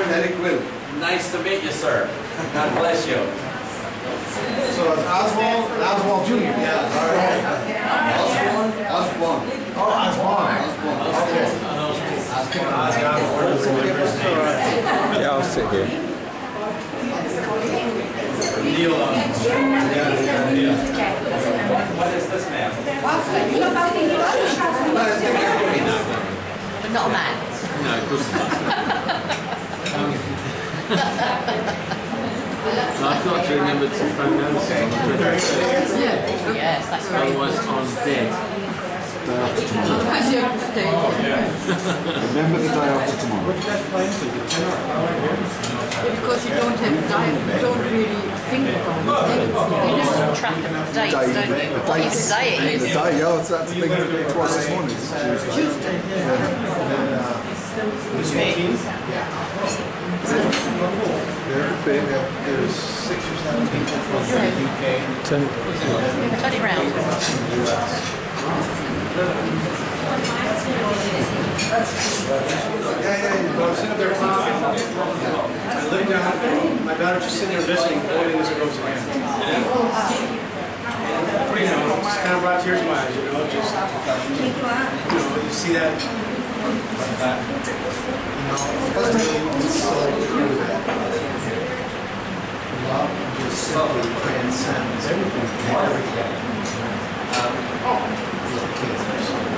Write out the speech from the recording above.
Eric Will. Nice to meet you, sir. God bless you. So it's Oswald Jr. Yeah. All right. Osborne. Oh, Oswald. Okay. Yeah, I'll sit here. Neil. What is this, ma'am? But not a man. No, of course not. I've got to remember to phone notes on the Twitter. Yes, that's right. Otherwise, I'm dead. Because you have to stay. Remember the day after tomorrow. Because you don't have time, you don't really think about it. You just track the dates, don't you? What you say it is. The day, yeah, that's the thing twice this morning. Tuesday. There's 6 or 7 people from the UK. Turn Turn it round. Well, I'm sitting up there talking. I look down, my daughter's just sitting there listening, holding this girl's hand. And, you know, just kind of brought tears to my eyes, you know, just, you see that, like that. You know, it's so true that love just simply transcends everything. Little kids are so